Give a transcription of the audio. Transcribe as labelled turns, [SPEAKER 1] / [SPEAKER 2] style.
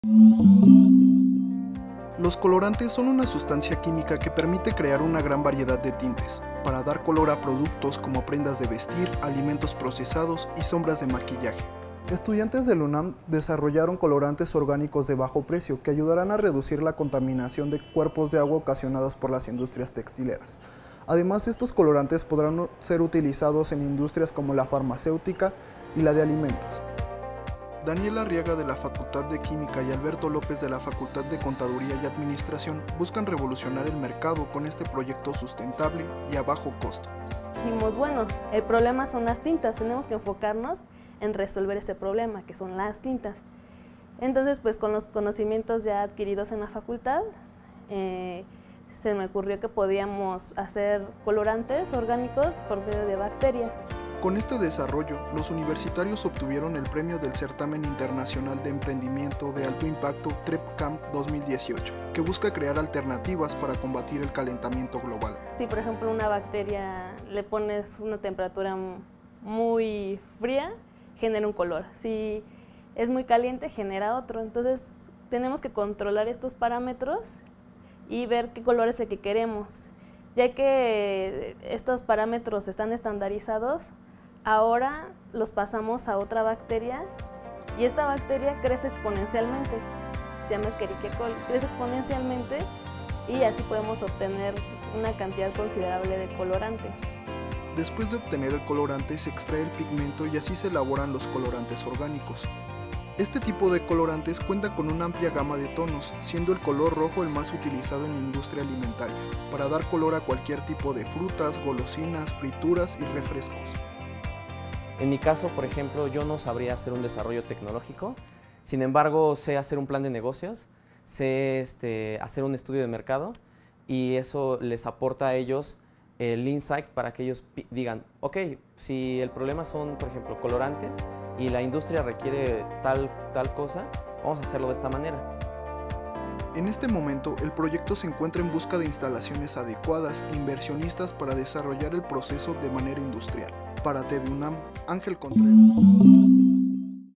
[SPEAKER 1] Los colorantes son una sustancia química que permite crear una gran variedad de tintes, para dar color a productos como prendas de vestir, alimentos procesados y sombras de maquillaje. Estudiantes del UNAM desarrollaron colorantes orgánicos de bajo precio que ayudarán a reducir la contaminación de cuerpos de agua ocasionados por las industrias textileras. Además, estos colorantes podrán ser utilizados en industrias como la farmacéutica y la de alimentos. Daniel Arriaga de la Facultad de Química y Alberto López de la Facultad de Contaduría y Administración buscan revolucionar el mercado con este proyecto sustentable y a bajo costo.
[SPEAKER 2] Dijimos, bueno, el problema son las tintas, tenemos que enfocarnos en resolver ese problema, que son las tintas. Entonces, pues con los conocimientos ya adquiridos en la facultad, se me ocurrió que podíamos hacer colorantes orgánicos por medio de bacteria.
[SPEAKER 1] Con este desarrollo, los universitarios obtuvieron el premio del Certamen Internacional de Emprendimiento de Alto Impacto TREPCamp 2018, que busca crear alternativas para combatir el calentamiento global.
[SPEAKER 2] Si por ejemplo una bacteria le pones una temperatura muy fría, genera un color. Si es muy caliente, genera otro. Entonces tenemos que controlar estos parámetros y ver qué color es el que queremos. Ya que estos parámetros están estandarizados, ahora los pasamos a otra bacteria y esta bacteria crece exponencialmente. Se llama Escherichia coli, crece exponencialmente y así podemos obtener una cantidad considerable de colorante.
[SPEAKER 1] Después de obtener el colorante se extrae el pigmento y así se elaboran los colorantes orgánicos. Este tipo de colorantes cuenta con una amplia gama de tonos, siendo el color rojo el más utilizado en la industria alimentaria, para dar color a cualquier tipo de frutas, golosinas, frituras y refrescos.
[SPEAKER 3] En mi caso, por ejemplo, yo no sabría hacer un desarrollo tecnológico, sin embargo, sé hacer un plan de negocios, sé hacer un estudio de mercado y eso les aporta a ellos el insight para que ellos digan, ok, si el problema son, por ejemplo, colorantes y la industria requiere tal cosa, vamos a hacerlo de esta manera.
[SPEAKER 1] En este momento, el proyecto se encuentra en busca de instalaciones adecuadas e inversionistas para desarrollar el proceso de manera industrial. Para TV UNAM, Ángel Contreras.